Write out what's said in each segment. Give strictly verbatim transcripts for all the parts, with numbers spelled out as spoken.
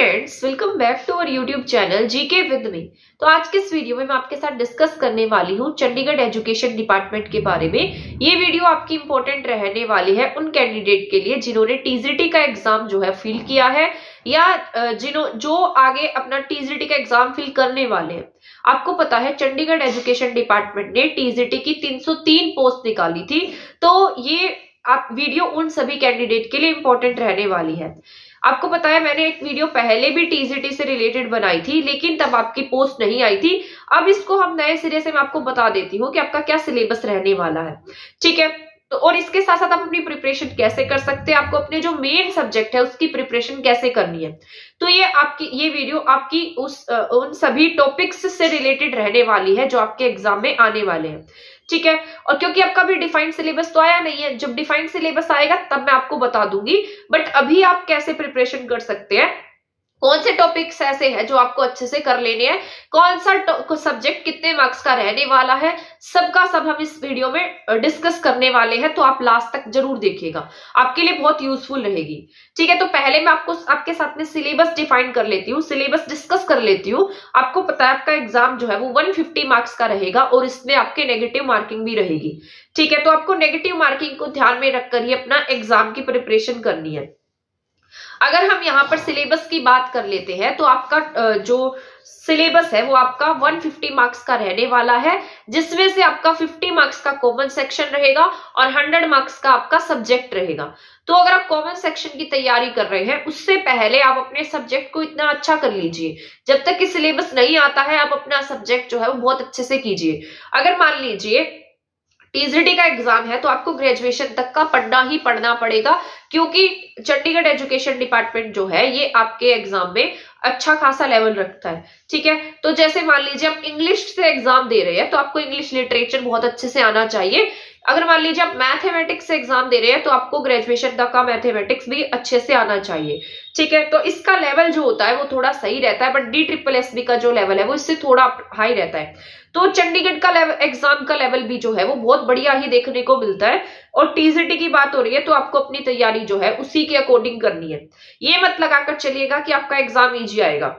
Friends, welcome back to our YouTube channel GK with me. तो आज के इस वीडियो में मैं आपके साथ डिस्कस करने वाली हूँ चंडीगढ़ एजुकेशन डिपार्टमेंट के बारे में। ये वीडियो आपकी इंपॉर्टेंट रहने वाली है उन कैंडिडेट के लिए जिन्होंने टीजीटी का एग्जाम जो है फिल किया है या जिन्हों जो आगे अपना टीजीटी का एग्जाम फिल करने वाले हैं। आपको पता है चंडीगढ़ एजुकेशन डिपार्टमेंट ने टीजीटी की तीन सौ तीन पोस्ट निकाली थी, तो ये आप वीडियो उन सभी कैंडिडेट के लिए इंपॉर्टेंट रहने वाली है। आपको पता है मैंने एक वीडियो पहले भी टीजीटी से रिलेटेड बनाई थी, लेकिन तब आपकी पोस्ट नहीं आई थी। अब इसको हम नए सिरे से मैं आपको बता देती हूँ कि आपका क्या सिलेबस रहने वाला है, ठीक है। तो और इसके साथ साथ आप अपनी प्रिपरेशन कैसे कर सकते हैं, आपको अपने जो मेन सब्जेक्ट है उसकी प्रिपरेशन कैसे करनी है। तो ये आपकी ये वीडियो आपकी उस उन सभी टॉपिक्स से रिलेटेड रहने वाली है जो आपके एग्जाम में आने वाले हैं, ठीक है। और क्योंकि आपका भी डिफाइंड सिलेबस तो आया नहीं है, जब डिफाइंड सिलेबस आएगा तब मैं आपको बता दूंगी। बट अभी आप कैसे प्रिपरेशन कर सकते हैं, कौन से टॉपिक्स ऐसे हैं जो आपको अच्छे से कर लेने हैं, कौन सा सब्जेक्ट कितने मार्क्स का रहने वाला है, सबका सब हम इस वीडियो में डिस्कस करने वाले हैं। तो आप लास्ट तक जरूर देखिएगा, आपके लिए बहुत यूजफुल रहेगी, ठीक है। तो पहले मैं आपको आपके साथ में सिलेबस डिफाइन कर लेती हूँ, सिलेबस डिस्कस कर लेती हूँ। आपको पता है आपका एग्जाम जो है वो एक सौ पचास मार्क्स का रहेगा और इसमें आपके नेगेटिव मार्किंग भी रहेगी, ठीक है। तो आपको नेगेटिव मार्किंग को ध्यान में रखकर ही अपना एग्जाम की प्रिपरेशन करनी है। अगर हम यहाँ पर सिलेबस की बात कर लेते हैं तो आपका जो सिलेबस है वो आपका एक सौ पचास मार्क्स का रहने वाला है, जिसमें से आपका पचास मार्क्स का कॉमन सेक्शन रहेगा और सौ मार्क्स का आपका सब्जेक्ट रहेगा। तो अगर आप कॉमन सेक्शन की तैयारी कर रहे हैं उससे पहले आप अपने सब्जेक्ट को इतना अच्छा कर लीजिए। जब तक कि सिलेबस नहीं आता है आप अपना सब्जेक्ट जो है वो बहुत अच्छे से कीजिए। अगर मान लीजिए टीजीटी का एग्जाम है तो आपको ग्रेजुएशन तक का पढ़ना ही पढ़ना पड़ेगा, क्योंकि चंडीगढ़ एजुकेशन डिपार्टमेंट जो है ये आपके एग्जाम में अच्छा खासा लेवल रखता है, ठीक है। तो जैसे मान लीजिए आप इंग्लिश से एग्जाम दे रहे हैं तो आपको इंग्लिश लिटरेचर बहुत अच्छे से आना चाहिए। अगर मान लीजिए आप मैथमेटिक्स से एग्जाम दे रहे हैं तो आपको ग्रेजुएशन तक का मैथमेटिक्स भी अच्छे से आना चाहिए, ठीक है। तो इसका लेवल जो होता है वो थोड़ा सही रहता है, but D triple S B का जो लेवल है वो इससे थोड़ा हाई रहता है। तो चंडीगढ़ का लेवल एग्जाम का लेवल भी जो है वो बहुत बढ़िया ही देखने को मिलता है। और टीजीटी की बात हो रही है तो आपको अपनी तैयारी जो है उसी के अकॉर्डिंग करनी है। ये मत लगाकर चलिएगा कि आपका एग्जाम इजी आएगा।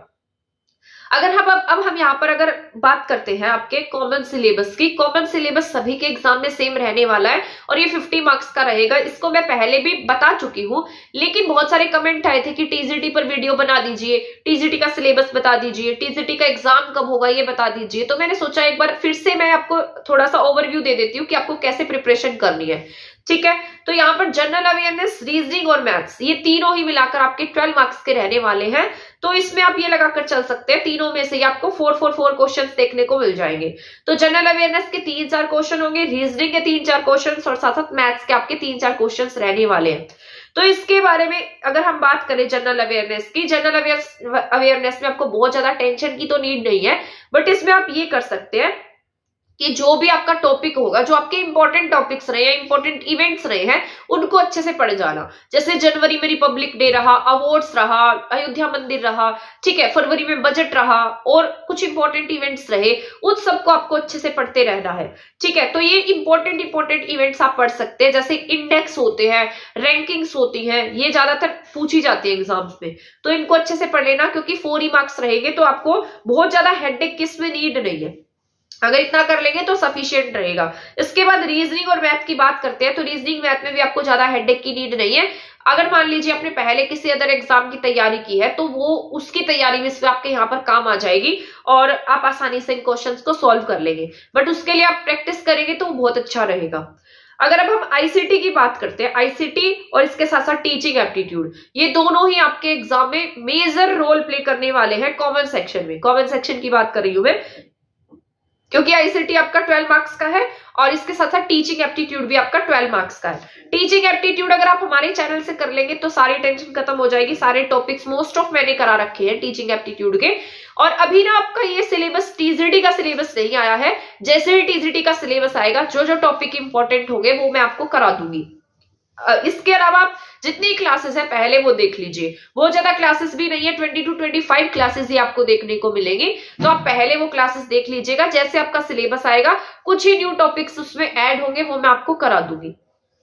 अगर हम अब अब हम यहाँ पर अगर बात करते हैं आपके कॉमन सिलेबस की, कॉमन सिलेबस सभी के एग्जाम में सेम रहने वाला है और ये पचास मार्क्स का रहेगा। इसको मैं पहले भी बता चुकी हूँ, लेकिन बहुत सारे कमेंट आए थे कि टीजीटी पर वीडियो बना दीजिए, टीजीटी का सिलेबस बता दीजिए, टीजीटी का एग्जाम कब होगा ये बता दीजिए। तो मैंने सोचा एक बार फिर से मैं आपको थोड़ा सा ओवरव्यू दे देती हूँ कि आपको कैसे प्रिपरेशन करनी है, ठीक है। तो यहाँ पर जनरल अवेयरनेस, रीजनिंग और मैथ्स ये तीनों ही मिलाकर आपके बारह मार्क्स के रहने वाले हैं। तो इसमें आप ये लगाकर चल सकते हैं तीनों में से आपको फोर फोर फोर क्वेश्चंस देखने को मिल जाएंगे। तो जनरल अवेयरनेस के तीन चार क्वेश्चन होंगे, रीजनिंग के तीन चार क्वेश्चन और साथ साथ मैथ्स के आपके तीन चार क्वेश्चन रहने वाले हैं। तो इसके बारे में अगर हम बात करें जनरल अवेयरनेस की, जनरल अवेयरनेस में आपको बहुत ज्यादा टेंशन की तो नीड नहीं है, बट इसमें आप ये कर सकते हैं कि जो भी आपका टॉपिक होगा, जो आपके इंपॉर्टेंट टॉपिक्स रहे हैं, इंपॉर्टेंट इवेंट्स रहे हैं, उनको अच्छे से पढ़ जाना। जैसे जनवरी में रिपब्लिक डे रहा, अवार्ड्स रहा, अयोध्या मंदिर रहा, ठीक है, फरवरी में बजट रहा और कुछ इंपॉर्टेंट इवेंट्स रहे, उन सबको आपको अच्छे से पढ़ते रहना है, ठीक है। तो ये इंपॉर्टेंट इंपॉर्टेंट इवेंट्स आप पढ़ सकते हैं, जैसे इंडेक्स होते हैं, रैंकिंग्स होती हैं, ये ज्यादातर पूछी जाती है एग्जाम्स में। तो इनको अच्छे से पढ़ लेना, क्योंकि फोर ही मार्क्स रहेंगे तो आपको बहुत ज्यादा हेडेक की इसमें नीड नहीं है। अगर इतना कर लेंगे तो सफिशिएंट रहेगा। इसके बाद रीजनिंग और मैथ की बात करते हैं तो रीजनिंग मैथ में भी आपको ज्यादा हेडेक की नीड नहीं है। अगर मान लीजिए आपने पहले किसी अदर एग्जाम की तैयारी की है तो वो उसकी तैयारी में इसमें आपके यहाँ पर काम आ जाएगी और आप आसानी से इन क्वेश्चंस को सॉल्व कर लेंगे। बट उसके लिए आप प्रैक्टिस करेंगे तो वो बहुत अच्छा रहेगा। अगर अब हम आईसीटी की बात करते हैं, आईसीटी और इसके साथ साथ टीचिंग एप्टीट्यूड, ये दोनों ही आपके एग्जाम में मेजर रोल प्ले करने वाले हैं कॉमन सेक्शन में। कॉमन सेक्शन की बात कर रही हूं मैं, क्योंकि आईसीटी आपका बारह मार्क्स का है और इसके साथ साथ टीचिंग एप्टीट्यूड भी आपका बारह मार्क्स का है। टीचिंग एप्टीट्यूड अगर आप हमारे चैनल से कर लेंगे तो सारी टेंशन खत्म हो जाएगी। सारे टॉपिक्स मोस्ट ऑफ मैंने करा रखे हैं टीचिंग एप्टीट्यूड के। और अभी ना आपका ये सिलेबस टीजीटी का सिलेबस नहीं आया है, जैसे ही टीजीटी का सिलेबस आएगा जो जो टॉपिक इंपॉर्टेंट होंगे वो मैं आपको करा दूंगी। इसके अलावा आप जितनी क्लासेस है पहले वो देख लीजिए, बहुत ज्यादा क्लासेस भी नहीं है, बीस टू पच्चीस क्लासेस ही आपको देखने को मिलेंगी। तो आप पहले वो क्लासेस देख लीजिएगा, जैसे आपका सिलेबस आएगा कुछ ही न्यू टॉपिक्स उसमें ऐड होंगे वो मैं आपको करा दूंगी।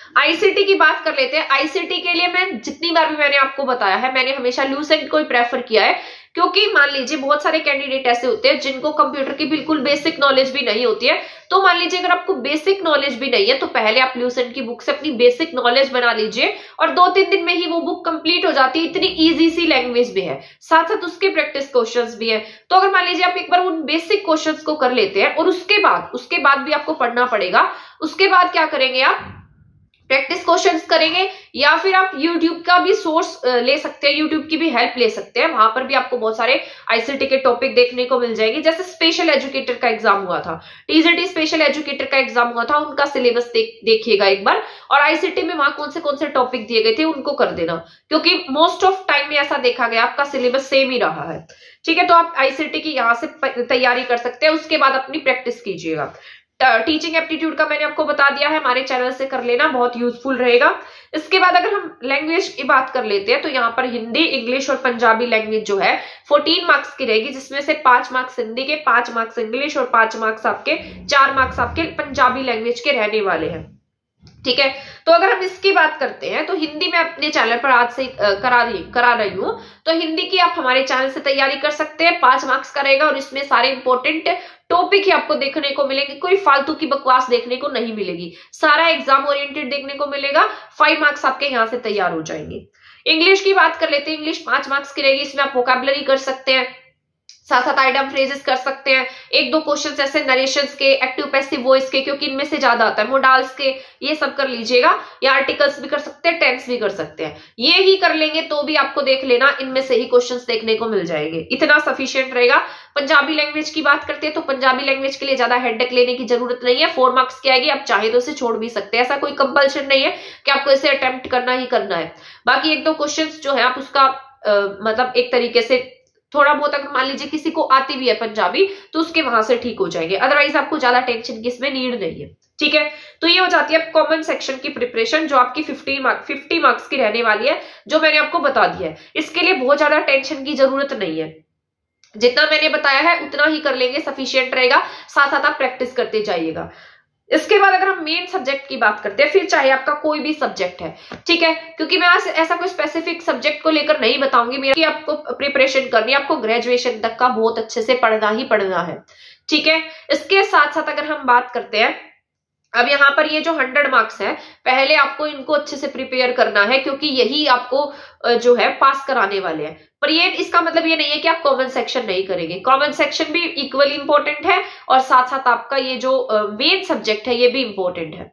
आईसीटी की बात कर लेते हैं। आईसीटी के लिए मैं जितनी बार भी मैंने आपको बताया है, मैंने हमेशा लूसेंट को ही प्रेफर किया है, क्योंकि मान लीजिए बहुत सारे कैंडिडेट ऐसे होते हैं जिनको कंप्यूटर की बिल्कुल बेसिक नॉलेज भी नहीं होती है। तो मान लीजिए अगर आपको बेसिक नॉलेज भी नहीं है तो पहले आप लूसेंट की बुक से अपनी बेसिक नॉलेज बना लीजिए और दो तीन दिन में ही वो बुक कंप्लीट हो जाती है। इतनी इजी सी लैंग्वेज भी है, साथ साथ उसके प्रैक्टिस क्वेश्चंस भी है। तो अगर मान लीजिए आप एक बार उन बेसिक क्वेश्चंस को कर लेते हैं और उसके बाद उसके बाद भी आपको पढ़ना पड़ेगा, उसके बाद क्या करेंगे आप प्रैक्टिस क्वेश्चंस करेंगे, या फिर आप YouTube का भी सोर्स ले सकते हैं, YouTube की भी हेल्प ले सकते हैं। वहां पर भी आपको बहुत सारे आईसीटी के टॉपिक देखने को मिल जाएंगे। जैसे स्पेशल एजुकेटर का एग्जाम हुआ था, टीजीटी स्पेशल एजुकेटर का एग्जाम हुआ था, उनका सिलेबस देख देखिएगा एक बार, और आईसीटी में वहां कौन से कौन से टॉपिक दिए गए थे उनको कर देना, क्योंकि मोस्ट ऑफ टाइम में ऐसा देखा गया आपका सिलेबस सेम ही रहा है। ठीक है, तो आप आईसीटी की यहाँ से तैयारी कर सकते हैं, उसके बाद अपनी प्रैक्टिस कीजिएगा। टीचिंग एप्टीट्यूड का मैंने आपको बता दिया है, हमारे चैनल से कर लेना, बहुत यूजफुल रहेगा। इसके बाद अगर हम लैंग्वेज की बात कर लेते हैं तो यहाँ पर हिंदी, इंग्लिश और पंजाबी लैंग्वेज जो है चौदह मार्क्स की रहेगी, जिसमें से पांच मार्क्स हिंदी के, पांच मार्क्स इंग्लिश और पांच मार्क्स आपके चार मार्क्स आपके पंजाबी लैंग्वेज के रहने वाले हैं। ठीक है, तो अगर हम इसकी बात करते हैं तो हिंदी में अपने चैनल पर आज से करा रही करा रही हूं, तो हिंदी की आप हमारे चैनल से तैयारी कर सकते हैं। पांच मार्क्स का रहेगा और इसमें सारे इंपॉर्टेंट टॉपिक ही आपको देखने को मिलेंगे, कोई फालतू की बकवास देखने को नहीं मिलेगी, सारा एग्जाम ओरिएंटेड देखने को मिलेगा। फाइव मार्क्स आपके यहाँ से तैयार हो जाएंगे। इंग्लिश की बात कर लेते हैं, इंग्लिश पांच मार्क्स की रहेगी, इसमें आप वोकैबुलरी कर सकते हैं, साथ साथ आइटम फ्रेजेस कर सकते हैं, एक दो क्वेश्चंस ऐसे नरेशंस के, एक्टिव पैसिव वॉइस के, क्योंकि इनमें से ज्यादा आता है, मोडाल्स के, ये सब कर लीजिएगा, या आर्टिकल्स भी कर सकते हैं, टेंस भी कर सकते हैं। ये ही कर लेंगे तो भी आपको देख लेना इनमें से ही क्वेश्चंस देखने को मिल जाएंगे, इतना सफिशिएंट रहेगा। पंजाबी लैंग्वेज की बात करते हैं तो पंजाबी लैंग्वेज के लिए ज्यादा हेडेक लेने की जरूरत नहीं है, फोर मार्क्स की आएगी, आप चाहे तो इसे छोड़ भी सकते हैं, ऐसा कोई कंपल्शन नहीं है कि आपको इसे अटेम्प्ट करना ही करना है। बाकी एक दो क्वेश्चन जो है आप उसका आ, मतलब एक तरीके से थोड़ा बहुत अगर मान लीजिए किसी को आती भी है पंजाबी तो उसके वहां से ठीक हो जाएंगे, अदरवाइज आपको ज्यादा टेंशन की इसमें नीड नहीं है। ठीक है, तो ये हो जाती है कॉमन सेक्शन की प्रिपरेशन, जो आपकी फिफ्टी मार्क्स फिफ्टी मार्क्स की रहने वाली है, जो मैंने आपको बता दिया है। इसके लिए बहुत ज्यादा टेंशन की जरूरत नहीं है, जितना मैंने बताया है उतना ही कर लेंगे, सफिशियंट रहेगा। साथ साथ आप प्रैक्टिस करते जाइएगा। इसके बाद अगर हम मेन सब्जेक्ट की बात करते हैं, फिर चाहे आपका कोई भी सब्जेक्ट है, ठीक है, क्योंकि मैं आज ऐसा कोई स्पेसिफिक सब्जेक्ट को लेकर नहीं बताऊंगी, मेरी आपको प्रिपरेशन करनी है, आपको ग्रेजुएशन तक का बहुत अच्छे से पढ़ना ही पढ़ना है। ठीक है, इसके साथ साथ अगर हम बात करते हैं, अब यहाँ पर ये जो हंड्रेड मार्क्स है, पहले आपको इनको अच्छे से प्रिपेयर करना है, क्योंकि यही आपको जो है पास कराने वाले हैं। पर ये इसका मतलब ये नहीं है कि आप कॉमन सेक्शन नहीं करेंगे, कॉमन सेक्शन भी इक्वली इंपॉर्टेंट है और साथ साथ आपका ये जो मेन सब्जेक्ट है ये भी इंपॉर्टेंट है।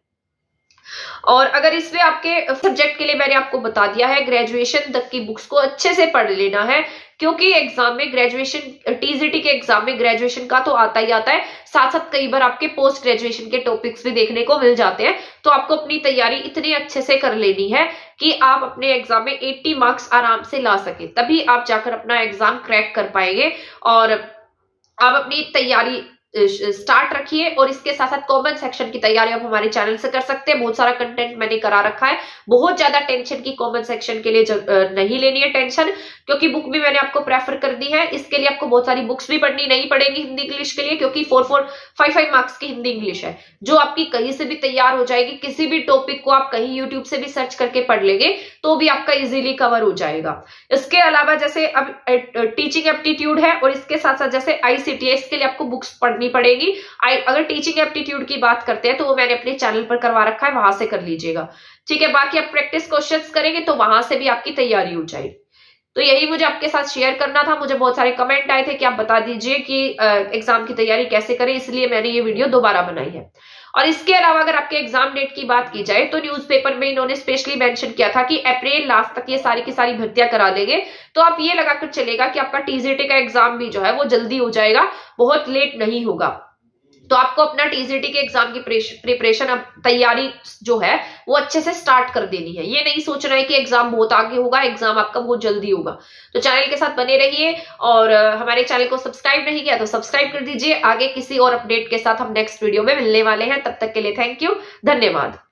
और अगर इसमें आपके सब्जेक्ट के लिए मैंने आपको बता दिया है, ग्रेजुएशन तक की बुक्स को अच्छे से पढ़ लेना है, क्योंकि एग्जाम में ग्रेजुएशन टीजीटी के एग्जाम में ग्रेजुएशन का तो आता ही आता है, साथ साथ कई बार आपके पोस्ट ग्रेजुएशन के टॉपिक्स भी देखने को मिल जाते हैं। तो आपको अपनी तैयारी इतनी अच्छे से कर लेनी है कि आप अपने एग्जाम में अस्सी मार्क्स आराम से ला सके, तभी आप जाकर अपना एग्जाम क्रैक कर पाएंगे। और आप अपनी तैयारी स्टार्ट रखिए, और इसके साथ साथ कॉमन सेक्शन की तैयारी आप हमारे चैनल से कर सकते हैं। बहुत सारा कंटेंट मैंने करा रखा है, बहुत ज्यादा टेंशन की कॉमन सेक्शन के लिए नहीं लेनी है टेंशन, क्योंकि बुक भी मैंने आपको प्रेफर कर दी है। इसके लिए आपको बहुत सारी बुक्स भी पढ़नी नहीं पड़ेगी हिंदी इंग्लिश के लिए, क्योंकि four four five five marks की हिंदी इंग्लिश है, जो आपकी कहीं से भी तैयार हो जाएगी। किसी भी टॉपिक को आप कहीं यूट्यूब से भी सर्च करके पढ़ लेंगे तो भी आपका इजीली कवर हो जाएगा। इसके अलावा जैसे अब टीचिंग एप्टीट्यूड है, और इसके साथ साथ जैसे आईसीटी है, इसके लिए आपको बुक्स पढ़नी पड़ेगी। अगर टीचिंग एप्टीट्यूड की बात करते हैं तो वो मैंने अपने चैनल पर करवा रखा है, वहां से कर लीजिएगा। ठीक है, बाकी आप प्रैक्टिस क्वेश्चंस करेंगे तो वहां से भी आपकी तैयारी हो जाएगी। तो यही मुझे आपके साथ शेयर करना था। मुझे बहुत सारे कमेंट आए थे कि आप बता दीजिए कि एग्जाम की तैयारी कैसे करें, इसलिए मैंने ये वीडियो दोबारा बनाई है। और इसके अलावा अगर आपके एग्जाम डेट की बात की जाए तो न्यूज़पेपर में इन्होंने स्पेशली मेंशन किया था कि अप्रैल लास्ट तक ये सारी की सारी भर्तियां करा लेंगे। तो आप ये लगाकर चलेगा कि आपका टीजीटी का एग्जाम भी जो है वो जल्दी हो जाएगा, बहुत लेट नहीं होगा। तो आपको अपना टीजीटी के एग्जाम की प्रिपरेशन, अब तैयारी जो है वो अच्छे से स्टार्ट कर देनी है। ये नहीं सोचना है कि एग्जाम बहुत आगे होगा, एग्जाम आपका बहुत जल्दी होगा। तो चैनल के साथ बने रहिए, और हमारे चैनल को सब्सक्राइब नहीं किया तो सब्सक्राइब कर दीजिए। आगे किसी और अपडेट के साथ हम नेक्स्ट वीडियो में मिलने वाले हैं, तब तक के लिए थैंक यू, धन्यवाद।